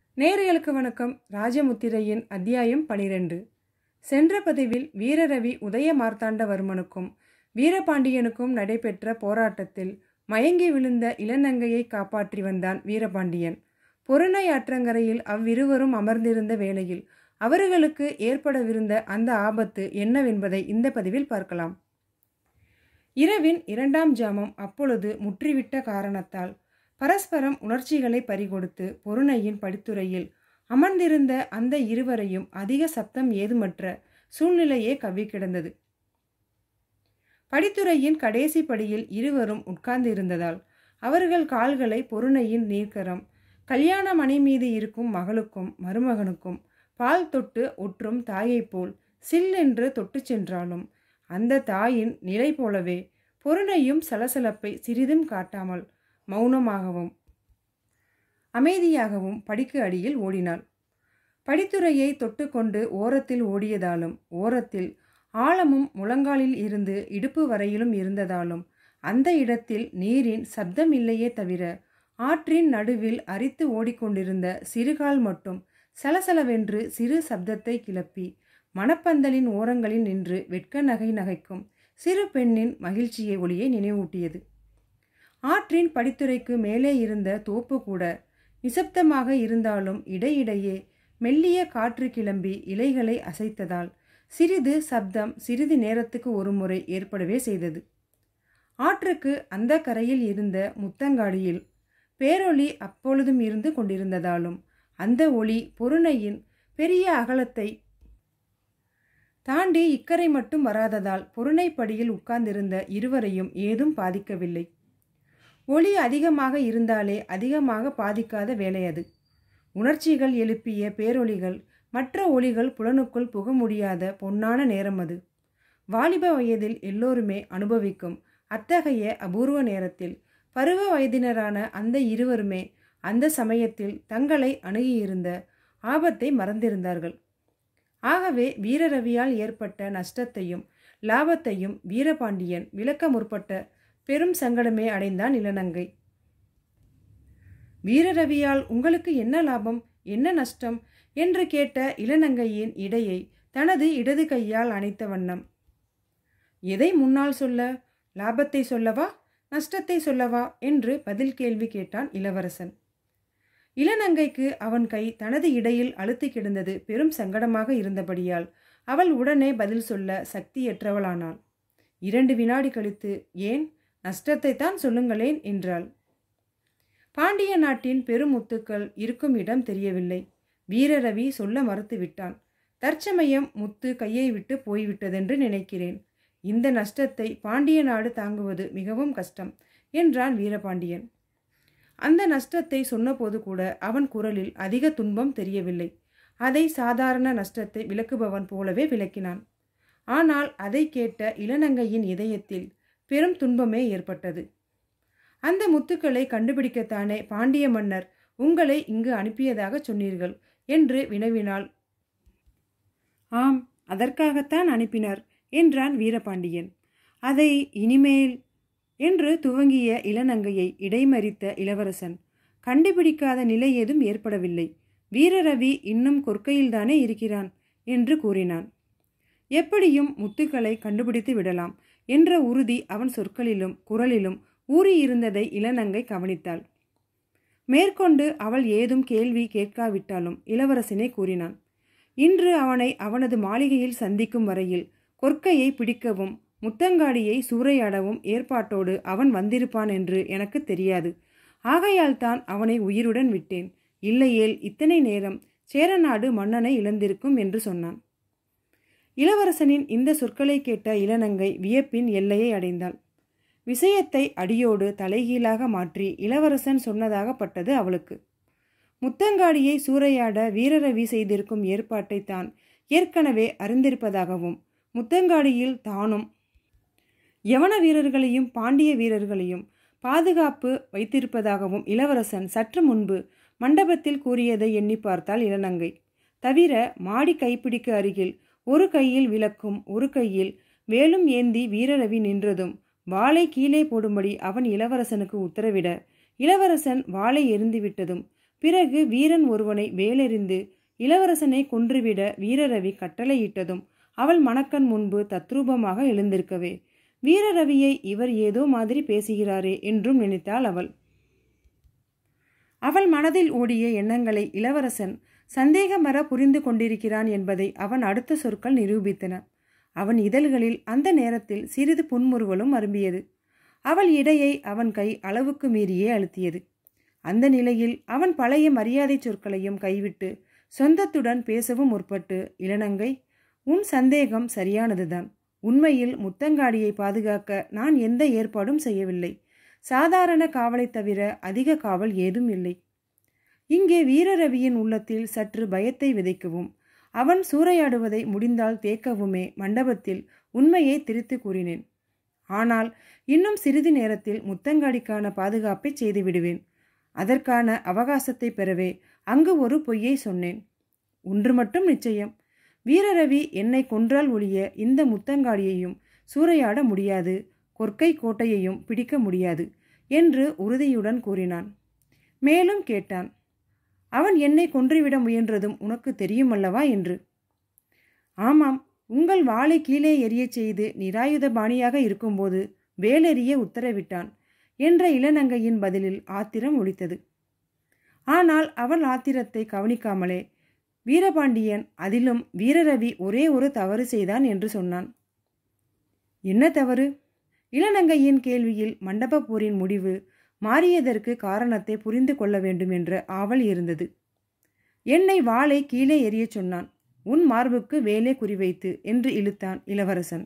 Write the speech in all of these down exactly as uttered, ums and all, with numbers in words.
நேயர்களுக்கு வணக்கம். ராஜமுத்திரையின் அத்தியாயம் பனிரெண்டு. சென்ற பதிவில் வீரரவி உதய மார்த்தாண்டவர்மனுக்கும் வீரபாண்டியனுக்கும் நடைபெற்ற போராட்டத்தில் மயங்கி விழுந்த இளநங்கையை காப்பாற்றி வந்தான் வீரபாண்டியன். பொருணை ஆற்றங்கரையில் அவ்விருவரும் அமர்ந்திருந்த வேளையில் அவர்களுக்கு ஏற்படவிருந்த அந்த ஆபத்து என்னவென்பதை இந்த பதிவில் பார்க்கலாம். இரவின் இரண்டாம் ஜாமம் அப்பொழுது முற்றிவிட்ட காரணத்தால் பரஸ்பரம் உணர்ச்சிகளை பறிகொடுத்து பொருணையின் படித்துறையில் அமர்ந்திருந்த அந்த இருவரையும் அதிக சப்தம் ஏதுமற்ற சூழ்நிலையே கவ்வி கிடந்தது. படித்துறையின் கடைசி படியில் இருவரும் உட்கார்ந்திருந்ததால் அவர்கள் கால்களை பொருணையின் நீர்க்கரம் கல்யாண மணி மீது இருக்கும் மகளுக்கும் மருமகனுக்கும் பால் தொட்டு ஒற்றும் தாயைப் போல் சில் என்று தொட்டு சென்றாலும் அந்த தாயின் நிலை போலவே பொருணையும் சலசலப்பை சிறிதும் காட்டாமல் மௌனமாகவும் அமைதியாகவும் படிக்கு அடியில் ஓடினாள். படித்துறையை தொட்டுக்கொண்டு ஓரத்தில் ஓடியதாலும் ஓரத்தில் ஆழமும் முழங்காலில் இருந்து இடுப்பு வரையிலும் இருந்ததாலும் அந்த இடத்தில் நீரின் சப்தம் இல்லையே தவிர ஆற்றின் நடுவில் அரித்து ஓடிக்கொண்டிருந்த சிறுகால் மட்டும் சலசலவென்று சிறு சப்தத்தை கிளப்பி மணப்பந்தலின் ஓரங்களில் நின்று வெட்க நகை நகைக்கும் சிறு பெண்ணின் மகிழ்ச்சியை ஒளியை நினைவூட்டியது. ஆற்றின் படித்துறைக்கு மேலே இருந்த தோப்பு கூட நிசப்தமாக இருந்தாலும் இடையிடையே மெல்லிய காற்று கிளம்பி இலைகளை அசைத்ததால் சிறிது சப்தம் சிறிது நேரத்துக்கு ஒரு முறை ஏற்படவே செய்தது. ஆற்றுக்கு அந்த கரையில் இருந்த முத்தங்காடியில் பேரொளி அப்பொழுதும் இருந்து கொண்டிருந்ததாலும் அந்த ஒளி பொருணையின் பெரிய அகலத்தை தாண்டி இக்கரை மட்டும் வராததால் பொருணைப்படியில் உட்கார்ந்திருந்த இருவரையும் ஏதும் பாதிக்கவில்லை. ஒளி அதிகமாக இருந்தாலே அதிகமாக பாதிக்காத வேலை அது. உணர்ச்சிகள் எழுப்பிய பேரொளிகள் மற்ற ஒளிகள் புலனுக்குள் புக முடியாத பொன்னான நேரம் அது. வாலிப வயதில் எல்லோருமே அனுபவிக்கும் அத்தகைய அபூர்வ நேரத்தில் பருவ வயதினரான அந்த இருவருமே அந்த சமயத்தில் தங்களை அணுகியிருந்த ஆபத்தை மறந்திருந்தார்கள். ஆகவே வீரரவியால் ஏற்பட்ட நஷ்டத்தையும் லாபத்தையும் வீரபாண்டியன் விளக்க முற்பட்ட பெரும் சங்கடமே அடைந்தான் இளநங்கை. வீரரவியால் உங்களுக்கு என்ன லாபம், என்ன நஷ்டம் என்று கேட்ட இளநங்கையின் இடையை தனது இடது கையால் அணைத்த வண்ணம், எதை முன்னால் சொல்ல, லாபத்தை சொல்லவா நஷ்டத்தை சொல்லவா என்று பதில் கேள்வி கேட்டான் இளவரசன். இளநங்கைக்கு அவன் கை தனது இடையில் அழுத்தி கிடந்தது பெரும் சங்கடமாக இருந்தபடியால் அவள் உடனே பதில் சொல்ல சக்தியற்றவளானாள். இரண்டு வினாடி கழித்து, ஏன் நஷ்டத்தை தான் சொல்லுங்களேன் என்றாள். பாண்டிய நாட்டின் பெருமுத்துக்கள் இருக்கும் இடம் தெரியவில்லை. வீரரவி சொல்ல மறுத்து விட்டான். தற்சமயம் முத்து கையை விட்டு போய்விட்டதென்று நினைக்கிறேன். இந்த நஷ்டத்தை பாண்டிய நாடு தாங்குவது மிகவும் கஷ்டம் என்றான் வீரபாண்டியன். அந்த நஷ்டத்தை சொன்னபோது கூட அவன் குரலில் அதிக துன்பம் தெரியவில்லை. அதை சாதாரண நஷ்டத்தை விளக்குபவன் போலவே விளக்கினான். ஆனால் அதை கேட்ட இளநங்கையின் இதயத்தில் பெரும் துன்பமே ஏற்பட்டது. அந்த முத்துக்களை கண்டுபிடிக்கத்தானே பாண்டிய மன்னர் உங்களை இங்கு அனுப்பியதாக சொன்னீர்கள் என்று வினவினாள். ஆம், அதற்காகத்தான் அனுப்பினார் என்றான் வீரபாண்டியன். அதை இனிமேல் என்று துவங்கிய இளநங்கையை இடைமறித்த இளவரசன், கண்டுபிடிக்காத நிலை ஏதும் ஏற்படவில்லை, வீரரவி இன்னும் கொற்கையில்தானே இருக்கிறான் என்று கூறினான். எப்படியும் முத்துக்களை கண்டுபிடித்து விடலாம் என்ற உறுதி அவன் சொற்களிலும் குரலிலும் ஊறியிருந்ததை இளநங்கை கவனித்தாள். மேற்கொண்டு அவள் ஏதும் கேள்வி கேட்காவிட்டாலும் இளவரசனே கூறினான். இன்று அவனை அவனது மாளிகையில் சந்திக்கும் வரையில் கொற்கையை பிடிக்கவும் முத்தங்காடியை சூறையாடவும் ஏற்பாட்டோடு அவன் வந்திருப்பான் என்று எனக்கு தெரியாது. ஆகையால் தான் அவனை உயிருடன் விட்டேன். இல்லையேல் இத்தனை நேரம் சேரநாடு மன்னனை இழந்திருக்கும் என்று சொன்னான். இளவரசனின் இந்த சொற்களை கேட்ட இளநங்கை வியப்பின் எல்லையை அடைந்தாள். விஷயத்தை அடியோடு தலைகீழாக மாற்றி இளவரசன் சொன்னதாகப்பட்டது அவளுக்கு. முத்தங்காடியை சூறையாட வீரரவி செய்திருக்கும் ஏற்பாட்டை தான் ஏற்கனவே அறிந்திருப்பதாகவும் முத்தங்காடியில் தானும் யவன வீரர்களையும் பாண்டிய வீரர்களையும் பாதுகாப்பு வைத்திருப்பதாகவும் இளவரசன் சற்று முன்பு மண்டபத்தில் கூறியதை எண்ணி பார்த்தாள் இளநங்கை. தவிர மாடி கைப்பிடிக்கு அருகில் ஒரு கையில் விளக்கும் ஒரு கையில் வேலும் ஏந்தி வீரரவி நின்றதும் வாளை கீழே போடும்படி அவன் இளவரசனுக்கு உத்தரவிட இளவரசன் வாளை எரிந்துவிட்டதும் பிறகு வீரன் ஒருவனை வேலெறிந்து இளவரசனை கொன்றுவிட வீரரவி கட்டளையிட்டதும் அவள் மணக்கண் முன்பு தத்ரூபமாக எழுந்திருக்கவே, வீரரவியை இவர் ஏதோ மாதிரி பேசுகிறாரே என்றும் நினைத்தாள் அவள். அவள் மனதில் ஓடிய எண்ணங்களை இளவரசன் சந்தேகமற புரிந்து கொண்டிருக்கிறான் என்பதை அவன் அடுத்த சொற்கள் நிரூபித்தன. அவன் இதழ்களில் அந்த நேரத்தில் சிறிது புன்முறுவலும் அரும்பியது. அவள் இடையை அவன் கை அளவுக்கு மீறியே அழுத்தியது. அந்த நிலையில் அவன் பழைய மரியாதை சொற்களையும் கைவிட்டு சொந்தத்துடன் பேசவும் முற்பட்டு, இளநங்கை, உன் சந்தேகம் சரியானதுதான். உண்மையில் முத்தங்காடியை பாதுகாக்க நான் எந்த ஏற்பாடும் செய்யவில்லை. சாதாரண காவலை தவிர அதிக காவல் ஏதும் இல்லை. இங்கே வீரரவியின் உள்ளத்தில் சற்று பயத்தை விதைக்கவும் அவன் சூறையாடுவதை முடிந்தால் தேக்கவுமே மண்டபத்தில் உண்மையை திரித்து கூறினேன். ஆனால் இன்னும் சிறிது நேரத்தில் முத்தங்காடிக்கான பாதுகாப்பை செய்து விடுவேன். அதற்கான அவகாசத்தை பெறவே அங்கு ஒரு பொய்யை சொன்னேன். ஒன்று மட்டும் நிச்சயம், வீரரவி என்னை கொன்றால் ஒழிய இந்த முத்தங்காடியையும் சூறையாட முடியாது, கொற்கை கோட்டையையும் பிடிக்க முடியாது என்று உறுதியுடன் கூறினான். மேலும் கேட்டான், அவன் என்னை கொன்றுவிட முயன்றதும் உனக்கு தெரியுமல்லவா என்று. ஆமாம், உங்கள் வாளை கீழே எரியச் செய்து நிராயுத பாணியாக இருக்கும்போது வேலெறிய உத்தரவிட்டான் என்ற இளநங்கையின் பதிலில் ஆத்திரம் ஒலித்தது. ஆனால் அவள் ஆத்திரத்தை கவனிக்காமலே வீரபாண்டியன், அதிலும் வீரரவி ஒரே ஒரு தவறு செய்தான் என்று சொன்னான். என்ன தவறு? இளநங்கையின் கேள்வியில் மண்டபப்போரின் முடிவு மாறியதற்கு காரணத்தை புரிந்து கொள்ள வேண்டும் என்ற ஆவல் இருந்தது. என்னை வாளை கீழே எறிய சொன்னான். உன் மார்புக்கு வேலை குறிவைத்து என்று இழுத்தான் இளவரசன்.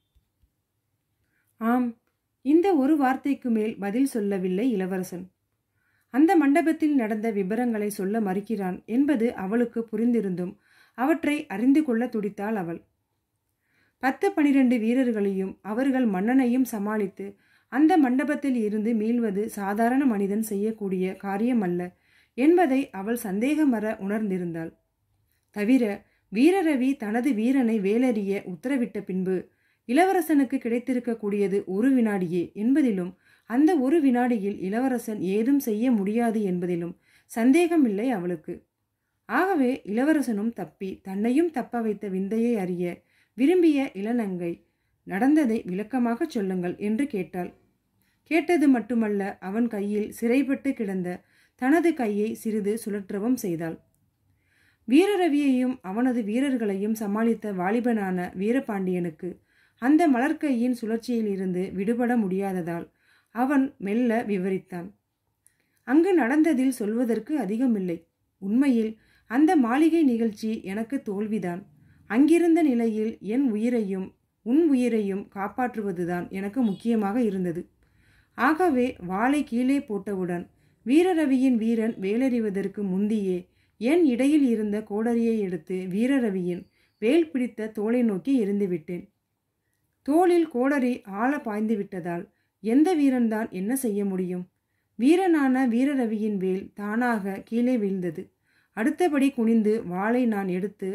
ஆம், இந்த ஒரு வார்த்தைக்கு மேல் பதில் சொல்லவில்லை இளவரசன். அந்த மண்டபத்தில் நடந்த விபரங்களை சொல்ல மறுக்கிறான் என்பது அவளுக்கு புரிந்திருந்தும் அவற்றை அறிந்து கொள்ள துடித்தாள் அவள். பத்து பனிரெண்டு வீரர்களையும் அவர்கள் மன்னனையும் சமாளித்து அந்த மண்டபத்தில் இருந்து மீள்வது சாதாரண மனிதன் செய்யக்கூடிய காரியம் அல்ல என்பதை அவள் சந்தேகமற உணர்ந்திருந்தாள். தவிர வீரரவி தனது வீரனை வேலறிய உத்தரவிட்ட பின்பு இளவரசனுக்கு கிடைத்திருக்கக்கூடியது ஒரு வினாடியே என்பதிலும் அந்த ஒரு வினாடியில் இளவரசன் ஏதும் செய்ய முடியாது என்பதிலும் சந்தேகமில்லை அவளுக்கு. ஆகவே இளவரசனும் தப்பி தன்னையும் தப்ப வைத்த விந்தையை அறிய விரும்பிய இளநங்கை, நடந்ததை விளக்கமாக சொல்லுங்கள் என்று கேட்டாள். கேட்டது மட்டுமல்ல, அவன் கையில் சிறைப்பட்டு கிடந்த தனது கையை சிறிது சுழற்றவும் செய்தாள். வீரரவியையும் அவனது வீரர்களையும் சமாளித்த வாலிபனான வீரபாண்டியனுக்கு அந்த மலர்கையின் சுழற்சியில் இருந்து விடுபட முடியாததால் அவன் மெல்ல விவரித்தான். அங்கு நடந்ததில் சொல்வதற்கு அதிகமில்லை. உண்மையில் அந்த மாளிகை நிகழ்ச்சி எனக்கு தோல்விதான். அங்கிருந்த நிலையில் என் உயிரையும் உன் உயிரையும் காப்பாற்றுவதுதான் எனக்கு முக்கியமாக இருந்தது. ஆகவே வாளை கீழே போட்டவுடன் வீரரவியின் வீரன் வேலறிவதற்கு முந்தியே என் இடையில் இருந்த கோடரியை எடுத்து வீரரவியின் வேல் பிடித்த தோலை நோக்கி எறிந்துவிட்டேன். தோளில் கோடரி ஆழ பாய்ந்து விட்டதால் எந்த வீரன்தான் என்ன செய்ய முடியும்? வீரனான வீரரவியின் வேல் தானாக கீழே வீழ்ந்தது. அடுத்தபடி குனிந்து வாளை நான் எடுத்து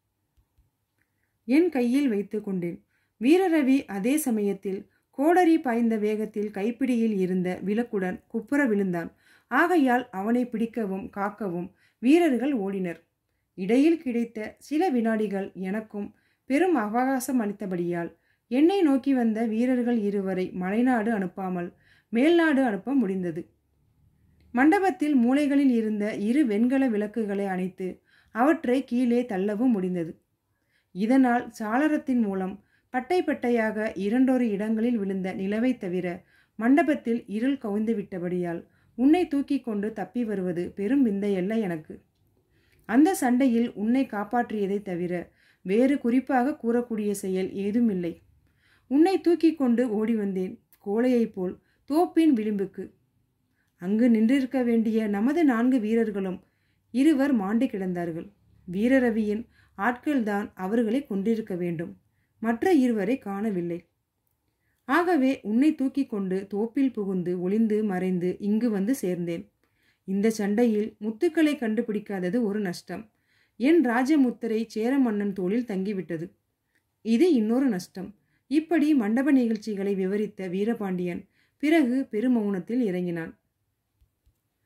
என் கையில் வைத்து கொண்டேன். வீரரவி அதே சமயத்தில் கோடரி பாய்ந்த வேகத்தில் கைப்பிடியில் இருந்த விளக்குடன் குப்புற விழுந்தான். ஆகையால் அவனை பிடிக்கவும் காக்கவும் வீரர்கள் ஓடினர். இடையில் கிடைத்த சில வினாடிகள் எனக்கும் பெரும் அவகாசம் அளித்தபடியால் என்னை நோக்கி வந்த வீரர்கள் இருவரை மலைநாடு அனுப்பாமல் மேல்நாடு அனுப்ப முடிந்தது. மண்டபத்தில் மூலைகளில் இருந்த இரு வெண்கல விளக்குகளை அணைத்து அவற்றை கீழே தள்ளவும் முடிந்தது. இதனால் சாளரத்தின் மூலம் பட்டை பட்டையாக இரண்டொரு இடங்களில் விழுந்த நிலவை தவிர மண்டபத்தில் இருள் கவிந்து விட்டபடியால் உன்னை தூக்கி கொண்டு தப்பி வருவது பெரும் விந்தையல்ல எனக்கு. அந்த சண்டையில் உன்னை காப்பாற்றியதை தவிர வேறு குறிப்பாக கூறக்கூடிய செயல் ஏதும் இல்லை. உன்னை தூக்கி கொண்டு ஓடி வந்தேன், கோழையைப் போல் தோப்பின் விளிம்புக்கு. அங்கு நின்றிருக்க வேண்டிய நமது நான்கு வீரர்களும் இருவர் மாண்டு கிடந்தார்கள். வீரரவியின் ஆட்கள்தான் அவர்களை கொண்டிருக்க வேண்டும். மற்ற இருவரை காணவில்லை. ஆகவே உன்னை தூக்கி கொண்டு தோப்பில் புகுந்து ஒளிந்து மறைந்து இங்கு வந்து சேர்ந்தேன். இந்த சண்டையில் முத்துக்களை கண்டுபிடிக்காதது ஒரு நஷ்டம். என் ராஜமுத்திரை சேர மன்னன் தோளில் தங்கிவிட்டது. இது இன்னொரு நஷ்டம். இப்படி மண்டப நிகழ்ச்சிகளை விவரித்த வீரபாண்டியன் பிறகு பெருமௌனத்தில் இறங்கினான்.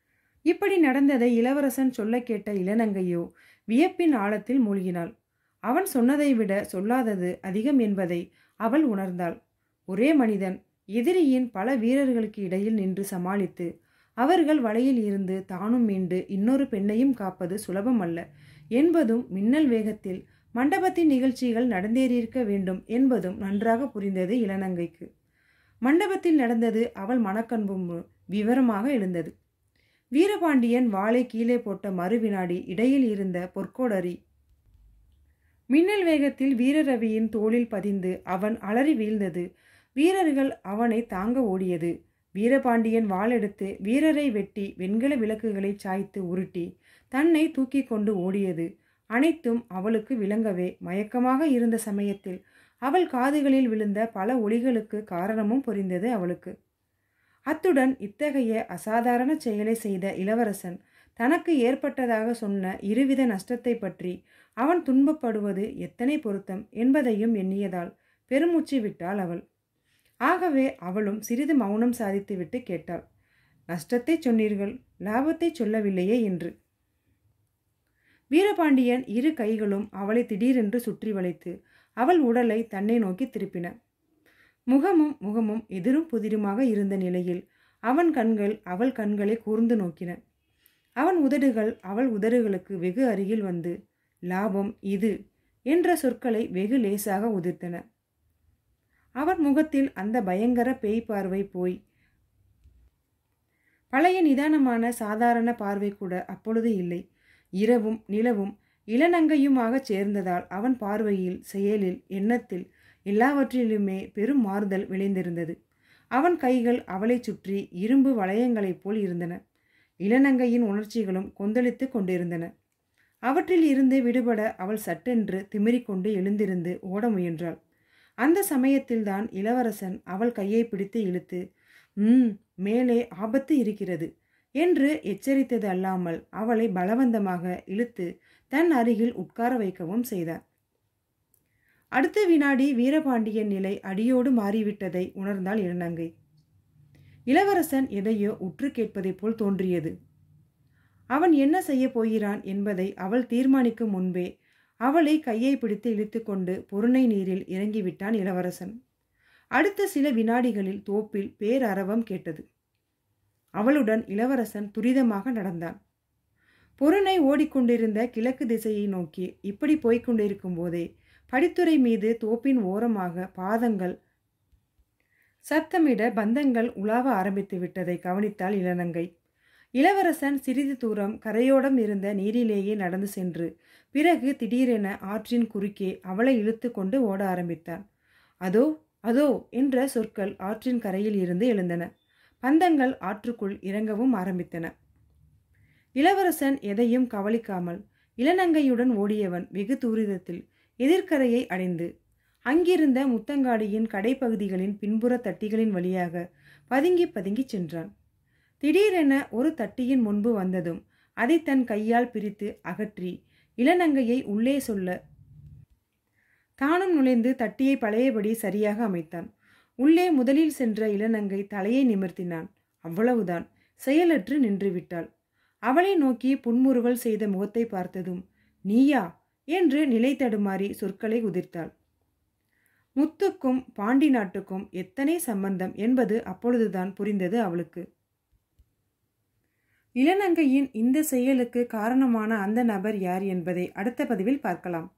இப்படி நடந்ததை இளவரசன் சொல்ல கேட்ட இளநங்கையோ வியப்பின் ஆழத்தில் மூழ்கினாள். அவன் சொன்னதை விட சொல்லாதது அதிகம் என்பதை அவள் உணர்ந்தாள். ஒரே மனிதன் எதிரியின் பல வீரர்களுக்கு இடையில் நின்று சமாளித்து அவர்கள் வலையில் இருந்து தானும் மீண்டு இன்னொரு பெண்ணையும் காப்பது சுலபம் அல்ல என்பதும், மின்னல் வேகத்தில் மண்டபத்தின் நிகழ்ச்சிகள் நடந்தேறியிருக்க வேண்டும் என்பதும் நன்றாக புரிந்தது இளநங்கைக்கு. மண்டபத்தில் நடந்தது அவள் மனக்கண்பும் விவரமாக எழுந்தது. வீரபாண்டியன் வாளை கீழே போட்ட மறு வினாடி இடையில் இருந்த பொற்கோடரி மின்னல் வேகத்தில் வீரரவியின் தோளில் பதிந்து அவன் அலறி வீழ்ந்தது. வீரர்கள் அவனை தாங்க ஓடியது. வீரபாண்டியன் வாளெடுத்து வீரரை வெட்டி வெண்கல விளக்குகளை சாய்த்து உருட்டி தன்னை தூக்கி கொண்டு ஓடியது. அனைத்தும் அவளுக்கு விளங்கவே மயக்கமாக இருந்த சமயத்தில் அவள் காதுகளில் விழுந்த பல ஒலிகளுக்கு காரணமும் புரிந்தது அவளுக்கு. அத்துடன் இத்தகைய அசாதாரண செயலை செய்த இளவரசன் தனக்கு ஏற்பட்டதாக சொன்ன இருவித நஷ்டத்தை பற்றி அவன் துன்பப்படுவது எத்தனை பொருத்தம் என்பதையும் எண்ணியதால் பெருமூச்சு விட்டாள் அவள். ஆகவே அவளும் சிறிது மௌனம் சாதித்துவிட்டு கேட்டாள், நஷ்டத்தை சொன்னீர்கள், லாபத்தை சொல்லவில்லையே என்று. வீரபாண்டியன் இரு கைகளும் அவளை திடீரென்று சுற்றி வளைத்து அவள் உடலை தன்னை நோக்கி திருப்பின. முகமும் முகமும் எதிரும் புதிருமாக இருந்த நிலையில் அவன் கண்கள் அவள் கண்களை கூர்ந்து நோக்கின. அவன் உதடுகள் அவள் உதடுகளுக்கு வெகு அருகில் வந்து லாபம் இது என்ற சொற்களை வெகு லேசாக உதிர்த்தன. அவன் முகத்தில் அந்த பயங்கர பேய் பார்வை போய் பழைய நிதானமான சாதாரண பார்வை கூட அப்பொழுது இல்லை. இரவும் நிலவும் இளநங்கையுமாக சேர்ந்ததால் அவன் பார்வையில், செயலில், எண்ணத்தில் எல்லாவற்றிலுமே பெரும் மாறுதல் விளைந்திருந்தது. அவன் கைகள் அவளை சுற்றி இரும்பு வளையங்களைப் போல் இருந்தன. இளநங்கையின் உணர்ச்சிகளும் கொந்தளித்து கொண்டிருந்தன. அவற்றில் இருந்து விடுபட அவள் சட்டென்று திமிரிக்கொண்டு எழுந்திருந்து ஓட முயன்றாள். அந்த சமயத்தில்தான் இளவரசன் அவள் கையை பிடித்து இழுத்து, ம் மேலே ஆபத்து இருக்கிறது என்று எச்சரித்தது அல்லாமல் அவளை பலவந்தமாக இழுத்து தன் அருகில் உட்கார வைக்கவும் செய்தார். அடுத்த வினாடி வீரபாண்டியன் நிலை அடியோடு மாறிவிட்டதை உணர்ந்தாள் இளநங்கை. இளவரசன் எதையோ உற்று கேட்பதைப் போல் தோன்றியது. அவன் என்ன செய்ய போகிறான் என்பதை அவள் தீர்மானிக்கும் முன்பே அவளை கையை பிடித்து இழுத்து கொண்டு பொருணை நீரில் இறங்கிவிட்டான் இளவரசன். அடுத்த சில வினாடிகளில் தோப்பில் பேரரவம் கேட்டது. அவளுடன் இளவரசன் துரிதமாக நடந்தான். பொருணை ஓடிக்கொண்டிருந்த கிழக்கு திசையை நோக்கி இப்படி போய்கொண்டிருக்கும் போதே படித்துறை மீது தோப்பின் ஓரமாக பாதங்கள் சத்தமிட பந்தங்கள் உலாவ ஆரம்பித்து விட்டதை கவனித்தாள் இளநங்கை. இளவரசன் சிறிது தூரம் கரையோடம் இருந்த நீரிலேயே நடந்து சென்று பிறகு திடீரென ஆற்றின் குறுக்கே அவளை இழுத்து கொண்டு ஓட ஆரம்பித்தான். அதோ அதோ என்ற சொற்கள் ஆற்றின் கரையில் இருந்து எழுந்தன. பந்தங்கள் ஆற்றுக்குள் இறங்கவும் ஆரம்பித்தன. இளவரசன் எதையும் கவனிக்காமல் இளநங்கையுடன் ஓடியவன் வெகு தூரிதத்தில் எதிர்கரையை அடைந்து அங்கிருந்த முத்தங்காடியின் கடைப்பகுதிகளின் பின்புற தட்டிகளின் வழியாக பதுங்கி பதுங்கி சென்றான். திடீரென ஒரு தட்டியின் முன்பு வந்ததும் அதை தன் கையால் பிரித்து அகற்றி இளநங்கையை உள்ளே சொல்ல தானும் நுழைந்து தட்டியை பழையபடி சரியாக அமைத்தான். உள்ளே முதலில் சென்ற இளநங்கை தலையை நிமிர்த்தினான். அவ்வளவுதான், செயலற்று நின்றுவிட்டாள். அவளை நோக்கி புன்முறுவல் செய்த முகத்தை பார்த்ததும் நீயா என்று நிலை தடுமாறி சொற்களை உதிர்த்தாள். முத்துக்கும் பாண்டி நாட்டுக்கும் எத்தனை சம்பந்தம் என்பது அப்பொழுதுதான் புரிந்தது அவளுக்கு. இளநங்கையின் இந்த செயலுக்கு காரணமான அந்த நபர் யார் என்பதை அடுத்த பதிவில் பார்க்கலாம்.